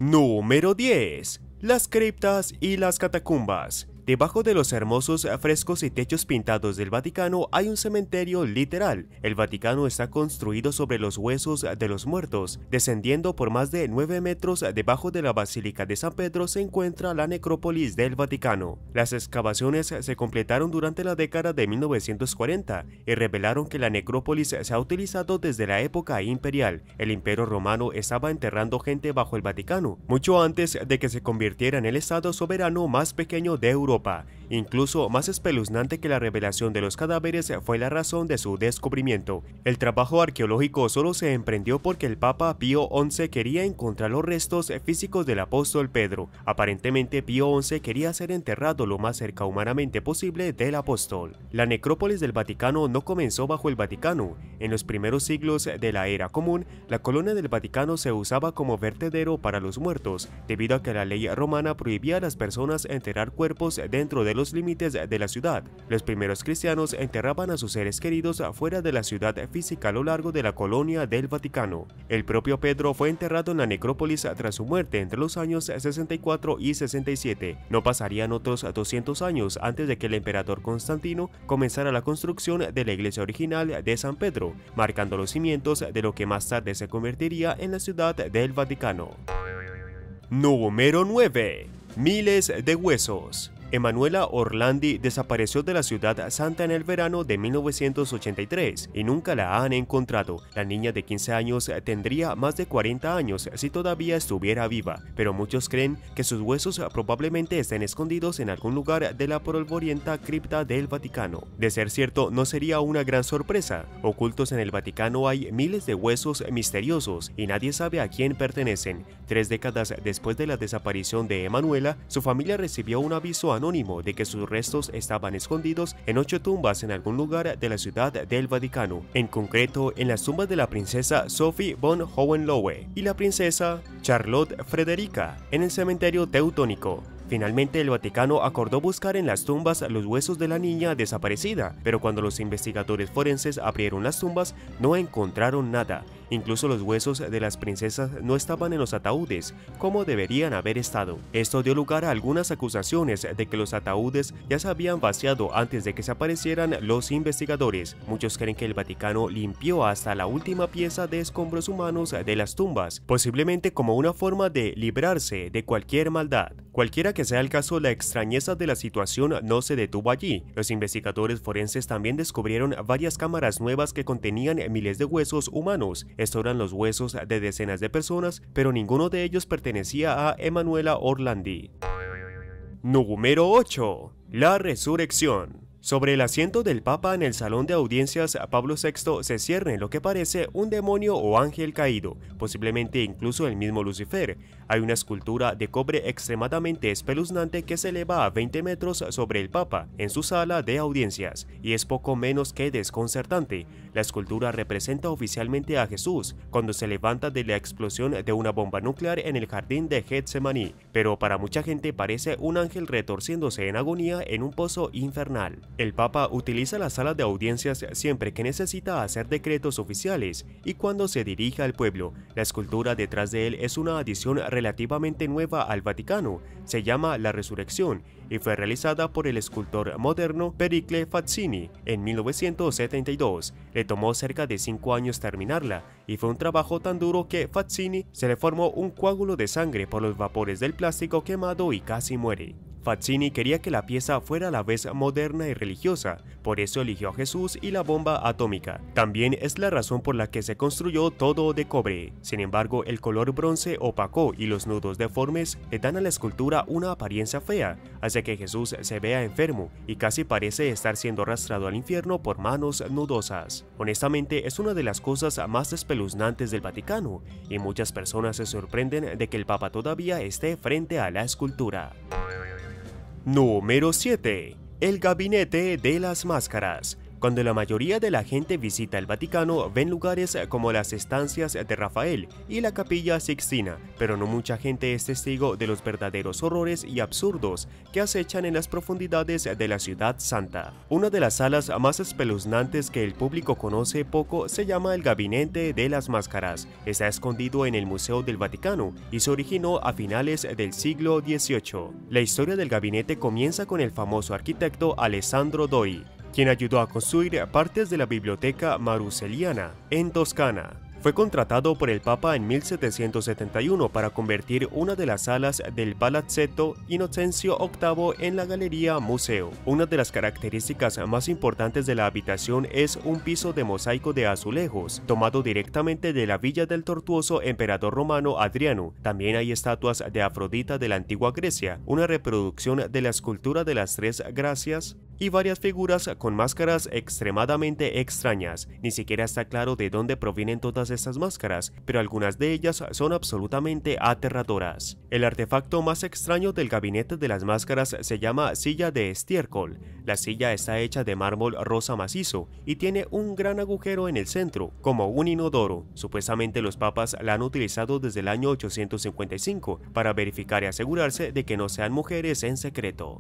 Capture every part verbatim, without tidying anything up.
Número diez. Las criptas y las catacumbas. Debajo de los hermosos frescos y techos pintados del Vaticano hay un cementerio literal. El Vaticano está construido sobre los huesos de los muertos. Descendiendo por más de nueve metros debajo de la Basílica de San Pedro se encuentra la necrópolis del Vaticano. Las excavaciones se completaron durante la década de mil novecientos cuarenta y revelaron que la necrópolis se ha utilizado desde la época imperial. El Imperio Romano estaba enterrando gente bajo el Vaticano, mucho antes de que se convirtiera en el estado soberano más pequeño de Europa. Incluso más espeluznante que la revelación de los cadáveres fue la razón de su descubrimiento. El trabajo arqueológico solo se emprendió porque el Papa Pío once quería encontrar los restos físicos del apóstol Pedro. Aparentemente Pío once quería ser enterrado lo más cerca humanamente posible del apóstol. La necrópolis del Vaticano no comenzó bajo el Vaticano. En los primeros siglos de la era común, la colonia del Vaticano se usaba como vertedero para los muertos, debido a que la ley romana prohibía a las personas enterrar cuerpos dentro de los límites de la ciudad. Los primeros cristianos enterraban a sus seres queridos fuera de la ciudad física a lo largo de la colonia del Vaticano. El propio Pedro fue enterrado en la necrópolis tras su muerte entre los años sesenta y cuatro y sesenta y siete. No pasarían otros doscientos años antes de que el emperador Constantino comenzara la construcción de la iglesia original de San Pedro, marcando los cimientos de lo que más tarde se convertiría en la ciudad del Vaticano. Número nueve. Miles de huesos. Emanuela Orlandi desapareció de la ciudad santa en el verano de mil novecientos ochenta y tres y nunca la han encontrado. La niña de quince años tendría más de cuarenta años si todavía estuviera viva, pero muchos creen que sus huesos probablemente estén escondidos en algún lugar de la polvorienta cripta del Vaticano. De ser cierto, no sería una gran sorpresa. Ocultos en el Vaticano hay miles de huesos misteriosos y nadie sabe a quién pertenecen. Tres décadas después de la desaparición de Emanuela, su familia recibió un aviso anónimo de que sus restos estaban escondidos en ocho tumbas en algún lugar de la ciudad del Vaticano, en concreto en las tumbas de la princesa Sophie von Hohenlohe y la princesa Charlotte Frederica en el cementerio teutónico. Finalmente, el Vaticano acordó buscar en las tumbas los huesos de la niña desaparecida, pero cuando los investigadores forenses abrieron las tumbas, no encontraron nada. Incluso los huesos de las princesas no estaban en los ataúdes, como deberían haber estado. Esto dio lugar a algunas acusaciones de que los ataúdes ya se habían vaciado antes de que se aparecieran los investigadores. Muchos creen que el Vaticano limpió hasta la última pieza de escombros humanos de las tumbas, posiblemente como una forma de librarse de cualquier maldad. Cualquiera que sea el caso, la extrañeza de la situación no se detuvo allí. Los investigadores forenses también descubrieron varias cámaras nuevas que contenían miles de huesos humanos. Estos eran los huesos de decenas de personas, pero ninguno de ellos pertenecía a Emanuela Orlandi. Número ocho. La resurrección. Sobre el asiento del Papa en el salón de audiencias, Pablo sexto se cierne lo que parece un demonio o ángel caído, posiblemente incluso el mismo Lucifer. Hay una escultura de cobre extremadamente espeluznante que se eleva a veinte metros sobre el Papa en su sala de audiencias, y es poco menos que desconcertante. La escultura representa oficialmente a Jesús cuando se levanta de la explosión de una bomba nuclear en el jardín de Getsemaní, pero para mucha gente parece un ángel retorciéndose en agonía en un pozo infernal. El Papa utiliza la sala de audiencias siempre que necesita hacer decretos oficiales y cuando se dirige al pueblo. La escultura detrás de él es una adición relativamente nueva al Vaticano, se llama La Resurrección y fue realizada por el escultor moderno Pericle Fazzini en mil novecientos setenta y dos. Le tomó cerca de cinco años terminarla y fue un trabajo tan duro que Fazzini se le formó un coágulo de sangre por los vapores del plástico quemado y casi muere. Fazzini quería que la pieza fuera a la vez moderna y religiosa, por eso eligió a Jesús y la bomba atómica. También es la razón por la que se construyó todo de cobre. Sin embargo, el color bronce opacó y los nudos deformes le dan a la escultura una apariencia fea, hace que Jesús se vea enfermo y casi parece estar siendo arrastrado al infierno por manos nudosas. Honestamente, es una de las cosas más espeluznantes del Vaticano, y muchas personas se sorprenden de que el Papa todavía esté frente a la escultura. Número siete. El gabinete de las máscaras. Cuando la mayoría de la gente visita el Vaticano, ven lugares como las estancias de Rafael y la Capilla Sixtina, pero no mucha gente es testigo de los verdaderos horrores y absurdos que acechan en las profundidades de la Ciudad Santa. Una de las salas más espeluznantes que el público conoce poco se llama el Gabinete de las Máscaras. Está escondido en el Museo del Vaticano y se originó a finales del siglo dieciocho. La historia del gabinete comienza con el famoso arquitecto Alessandro Doi, quien ayudó a construir partes de la Biblioteca Maruseliana en Toscana. Fue contratado por el Papa en mil setecientos setenta y uno para convertir una de las salas del Palazzetto Inocencio octavo en la Galería Museo. Una de las características más importantes de la habitación es un piso de mosaico de azulejos, tomado directamente de la villa del tortuoso emperador romano Adriano. También hay estatuas de Afrodita de la antigua Grecia, una reproducción de la escultura de las Tres Gracias, y varias figuras con máscaras extremadamente extrañas. Ni siquiera está claro de dónde provienen todas estas máscaras, pero algunas de ellas son absolutamente aterradoras. El artefacto más extraño del Gabinete de las Máscaras se llama silla de estiércol. La silla está hecha de mármol rosa macizo y tiene un gran agujero en el centro, como un inodoro. Supuestamente los papas la han utilizado desde el año ochocientos cincuenta y cinco para verificar y asegurarse de que no sean mujeres en secreto.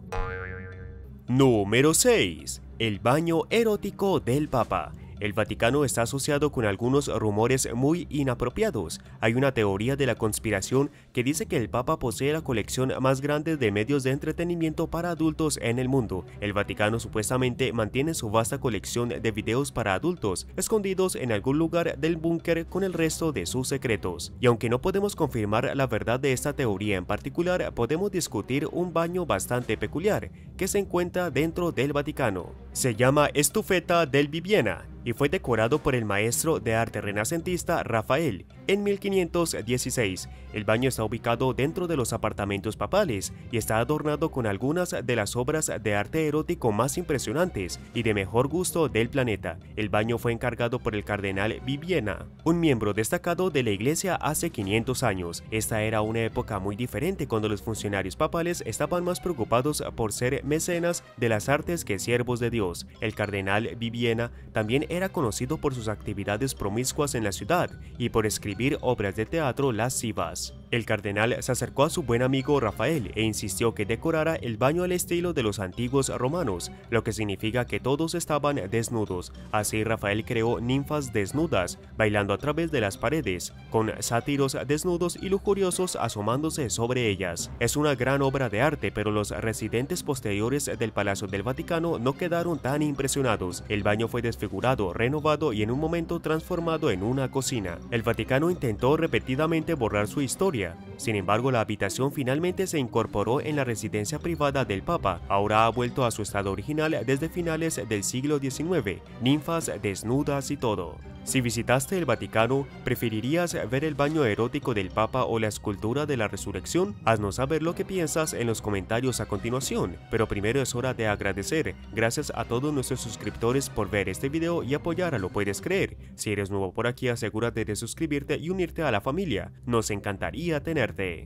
Número seis. El baño erótico del Papa. El Vaticano está asociado con algunos rumores muy inapropiados. Hay una teoría de la conspiración que dice que el Papa posee la colección más grande de medios de entretenimiento para adultos en el mundo. El Vaticano supuestamente mantiene su vasta colección de videos para adultos, escondidos en algún lugar del búnker con el resto de sus secretos. Y aunque no podemos confirmar la verdad de esta teoría en particular, podemos discutir un baño bastante peculiar que se encuentra dentro del Vaticano. Se llama Estufeta del Bibbiena y fue decorado por el maestro de arte renacentista Rafael en mil quinientos dieciséis. El baño está ubicado dentro de los apartamentos papales y está adornado con algunas de las obras de arte erótico más impresionantes y de mejor gusto del planeta. El baño fue encargado por el cardenal Bibbiena, un miembro destacado de la iglesia hace quinientos años. Esta era una época muy diferente, cuando los funcionarios papales estaban más preocupados por ser mecenas de las artes que siervos de Dios. El cardenal Bibbiena también era conocido por sus actividades promiscuas en la ciudad y por escribir obras de teatro lascivas. El cardenal se acercó a su buen amigo Rafael e insistió que decorara el baño al estilo de los antiguos romanos, lo que significa que todos estaban desnudos. Así Rafael creó ninfas desnudas, bailando a través de las paredes, con sátiros desnudos y lujuriosos asomándose sobre ellas. Es una gran obra de arte, pero los residentes posteriores del Palacio del Vaticano no quedaron tan impresionados. El baño fue desfigurado, renovado y en un momento transformado en una cocina. El Vaticano intentó repetidamente borrar su historia. Sin embargo, la habitación finalmente se incorporó en la residencia privada del Papa. Ahora ha vuelto a su estado original desde finales del siglo diecinueve, ninfas desnudas y todo. Si visitaste el Vaticano, ¿preferirías ver el baño erótico del Papa o la escultura de la Resurrección? Haznos saber lo que piensas en los comentarios a continuación, pero primero es hora de agradecer. Gracias a todos nuestros suscriptores por ver este video y apoyar a Lo Puedes Creer. Si eres nuevo por aquí, asegúrate de suscribirte y unirte a la familia. Nos encantaría tenerte.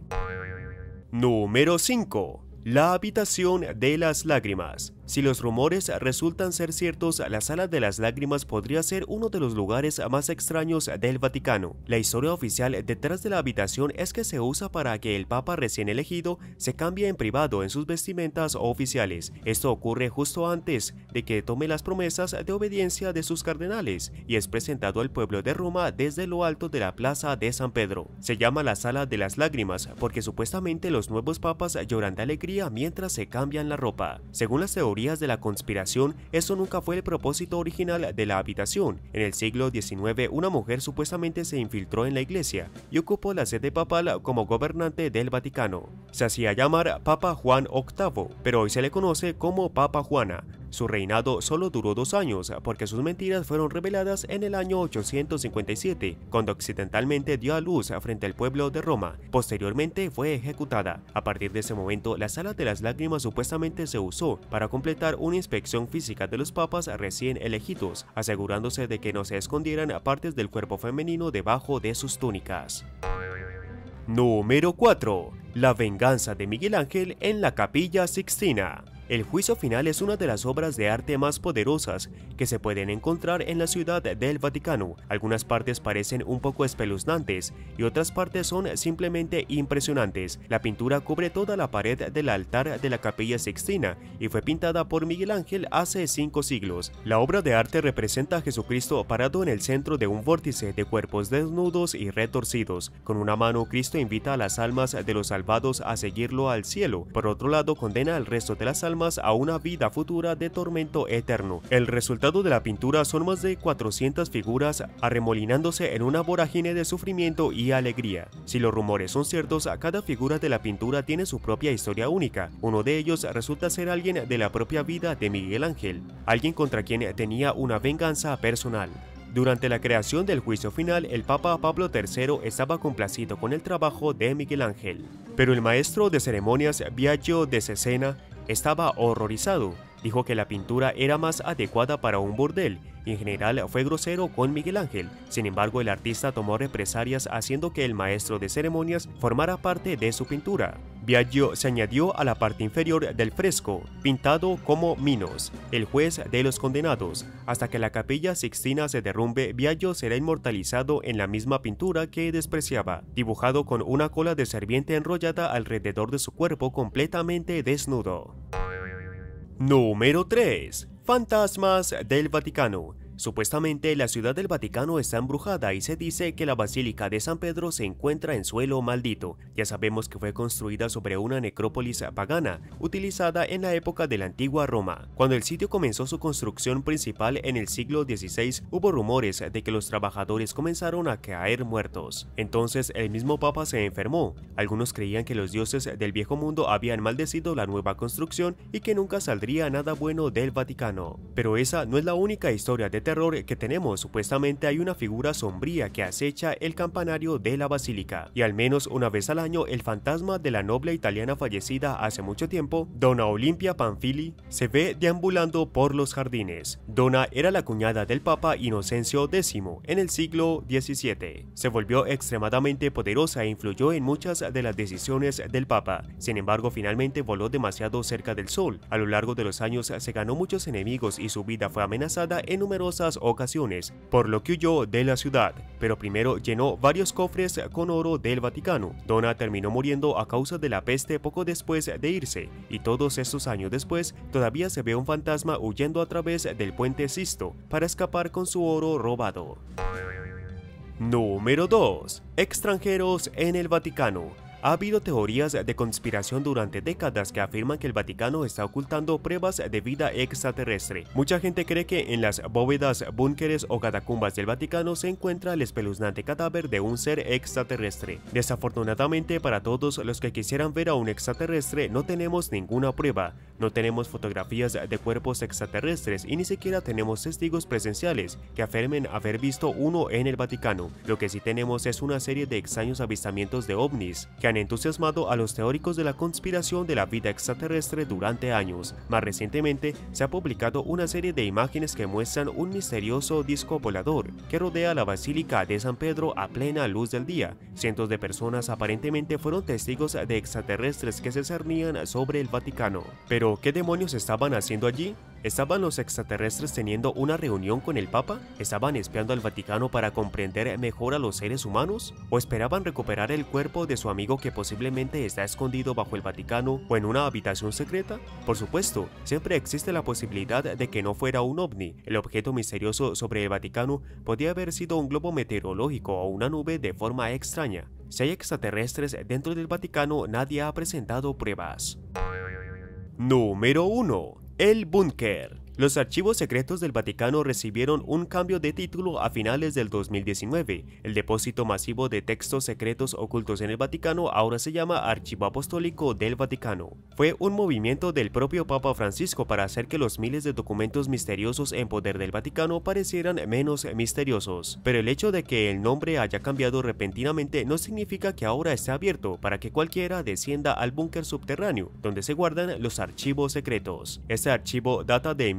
Número cinco. La habitación de las lágrimas. Si los rumores resultan ser ciertos, la Sala de las Lágrimas podría ser uno de los lugares más extraños del Vaticano. La historia oficial detrás de la habitación es que se usa para que el Papa recién elegido se cambie en privado en sus vestimentas oficiales. Esto ocurre justo antes de que tome las promesas de obediencia de sus cardenales y es presentado al pueblo de Roma desde lo alto de la plaza de San Pedro. Se llama la Sala de las Lágrimas porque supuestamente los nuevos papas lloran de alegría mientras se cambian la ropa. Según las teorías de la conspiración, eso nunca fue el propósito original de la habitación. En el siglo diecinueve, una mujer supuestamente se infiltró en la iglesia y ocupó la sede papal como gobernante del Vaticano. Se hacía llamar Papa Juan octavo, pero hoy se le conoce como Papa Juana. Su reinado solo duró dos años porque sus mentiras fueron reveladas en el año ochocientos cincuenta y siete, cuando accidentalmente dio a luz frente al pueblo de Roma. Posteriormente fue ejecutada. A partir de ese momento, la Sala de las Lágrimas supuestamente se usó para completar una inspección física de los papas recién elegidos, asegurándose de que no se escondieran partes del cuerpo femenino debajo de sus túnicas. Número cuatro. La venganza de Miguel Ángel en la Capilla Sixtina. El Juicio Final es una de las obras de arte más poderosas que se pueden encontrar en la Ciudad del Vaticano. Algunas partes parecen un poco espeluznantes y otras partes son simplemente impresionantes. La pintura cubre toda la pared del altar de la Capilla Sixtina y fue pintada por Miguel Ángel hace cinco siglos. La obra de arte representa a Jesucristo parado en el centro de un vórtice de cuerpos desnudos y retorcidos. Con una mano, Cristo invita a las almas de los salvados a seguirlo al cielo. Por otro lado, condena al resto de las almas a una vida futura de tormento eterno. El resultado de la pintura son más de cuatrocientas figuras arremolinándose en una vorágine de sufrimiento y alegría. Si los rumores son ciertos, cada figura de la pintura tiene su propia historia única. Uno de ellos resulta ser alguien de la propia vida de Miguel Ángel, alguien contra quien tenía una venganza personal. Durante la creación del Juicio Final, el Papa Pablo tercero estaba complacido con el trabajo de Miguel Ángel, pero el maestro de ceremonias Biagio de Cesena estaba horrorizado. Dijo que la pintura era más adecuada para un burdel y en general fue grosero con Miguel Ángel. Sin embargo, el artista tomó represalias haciendo que el maestro de ceremonias formara parte de su pintura. Biagio se añadió a la parte inferior del fresco, pintado como Minos, el juez de los condenados. Hasta que la Capilla Sixtina se derrumbe, Biagio será inmortalizado en la misma pintura que despreciaba, dibujado con una cola de serpiente enrollada alrededor de su cuerpo completamente desnudo. Número tres. Fantasmas del Vaticano. Supuestamente, la Ciudad del Vaticano está embrujada y se dice que la Basílica de San Pedro se encuentra en suelo maldito. Ya sabemos que fue construida sobre una necrópolis pagana, utilizada en la época de la antigua Roma. Cuando el sitio comenzó su construcción principal en el siglo dieciséis, hubo rumores de que los trabajadores comenzaron a caer muertos. Entonces, el mismo Papa se enfermó. Algunos creían que los dioses del viejo mundo habían maldecido la nueva construcción y que nunca saldría nada bueno del Vaticano. Pero esa no es la única historia de terror que tenemos. Supuestamente hay una figura sombría que acecha el campanario de la basílica, y al menos una vez al año el fantasma de la noble italiana fallecida hace mucho tiempo, Donna Olimpia Pamphili, se ve deambulando por los jardines. Donna era la cuñada del Papa Inocencio décimo en el siglo diecisiete. Se volvió extremadamente poderosa e influyó en muchas de las decisiones del Papa. Sin embargo, finalmente voló demasiado cerca del sol. A lo largo de los años se ganó muchos enemigos y su vida fue amenazada en numerosas ocasiones, por lo que huyó de la ciudad, pero primero llenó varios cofres con oro del Vaticano. Donna terminó muriendo a causa de la peste poco después de irse, y todos estos años después todavía se ve un fantasma huyendo a través del puente Sisto para escapar con su oro robado. Número dos. Extranjeros en el Vaticano. Ha habido teorías de conspiración durante décadas que afirman que el Vaticano está ocultando pruebas de vida extraterrestre. Mucha gente cree que en las bóvedas, búnkeres o catacumbas del Vaticano se encuentra el espeluznante cadáver de un ser extraterrestre. Desafortunadamente para todos los que quisieran ver a un extraterrestre, no tenemos ninguna prueba. No tenemos fotografías de cuerpos extraterrestres y ni siquiera tenemos testigos presenciales que afirmen haber visto uno en el Vaticano. Lo que sí tenemos es una serie de extraños avistamientos de ovnis que han entusiasmado a los teóricos de la conspiración de la vida extraterrestre durante años. Más recientemente, se ha publicado una serie de imágenes que muestran un misterioso disco volador que rodea la Basílica de San Pedro a plena luz del día. Cientos de personas aparentemente fueron testigos de extraterrestres que se cernían sobre el Vaticano. Pero, ¿qué demonios estaban haciendo allí? ¿Estaban los extraterrestres teniendo una reunión con el Papa? ¿Estaban espiando al Vaticano para comprender mejor a los seres humanos? ¿O esperaban recuperar el cuerpo de su amigo que posiblemente está escondido bajo el Vaticano o en una habitación secreta? Por supuesto, siempre existe la posibilidad de que no fuera un ovni. El objeto misterioso sobre el Vaticano podía haber sido un globo meteorológico o una nube de forma extraña. Si hay extraterrestres dentro del Vaticano, nadie ha presentado pruebas. Número uno. El búnker. Los archivos secretos del Vaticano recibieron un cambio de título a finales del dos mil diecinueve. El depósito masivo de textos secretos ocultos en el Vaticano ahora se llama Archivo Apostólico del Vaticano. Fue un movimiento del propio Papa Francisco para hacer que los miles de documentos misteriosos en poder del Vaticano parecieran menos misteriosos. Pero el hecho de que el nombre haya cambiado repentinamente no significa que ahora esté abierto para que cualquiera descienda al búnker subterráneo, donde se guardan los archivos secretos. Este archivo data de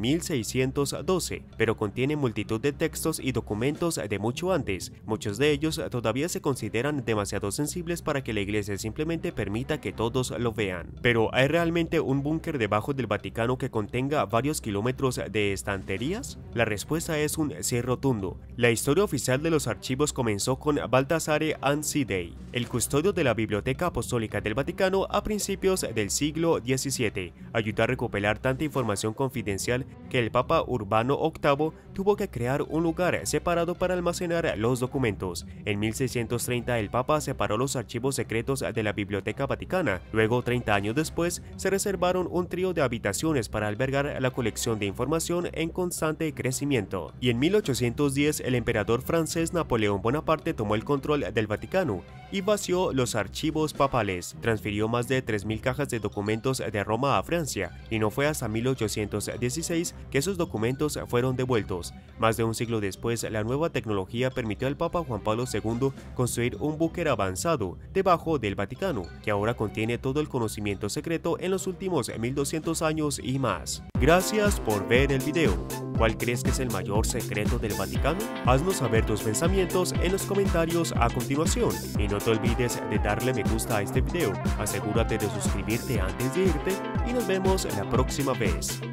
mil seiscientos doce, pero contiene multitud de textos y documentos de mucho antes. Muchos de ellos todavía se consideran demasiado sensibles para que la Iglesia simplemente permita que todos lo vean. Pero ¿hay realmente un búnker debajo del Vaticano que contenga varios kilómetros de estanterías? La respuesta es un sí rotundo. La historia oficial de los archivos comenzó con Baldassare Ansidei, el custodio de la Biblioteca Apostólica del Vaticano a principios del siglo diecisiete. Ayudó a recopilar tanta información confidencial que el Papa Urbano octavo tuvo que crear un lugar separado para almacenar los documentos. En mil seiscientos treinta el Papa separó los archivos secretos de la Biblioteca Vaticana. Luego, treinta años después, se reservaron un trío de habitaciones para albergar la colección de información en constante crecimiento. Y en mil ochocientos diez el emperador francés Napoleón Bonaparte tomó el control del Vaticano y vació los archivos papales. Transfirió más de tres mil cajas de documentos de Roma a Francia, y no fue hasta mil ochocientos dieciséis que esos documentos fueron devueltos. Más de un siglo después, la nueva tecnología permitió al Papa Juan Pablo segundo construir un búnker avanzado debajo del Vaticano, que ahora contiene todo el conocimiento secreto en los últimos mil doscientos años y más. Gracias por ver el video. ¿Cuál crees que es el mayor secreto del Vaticano? Haznos saber tus pensamientos en los comentarios a continuación. Y no te olvides de darle me gusta a este video. Asegúrate de suscribirte antes de irte y nos vemos la próxima vez.